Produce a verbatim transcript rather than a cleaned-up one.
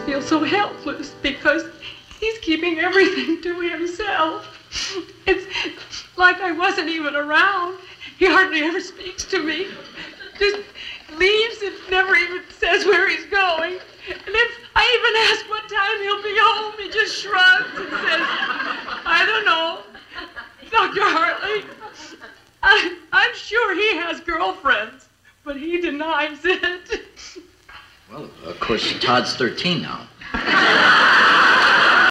feel so helpless because he's keeping everything to himself. It's like I wasn't even around. He hardly ever speaks to me. Just leaves and never even says where he's going. And if I even ask what time he'll be home, he just shrugs and says, I don't know. Doctor Hartley, I, I'm sure he has girlfriends, but he denies it. Well, of course, Todd's thirteen now.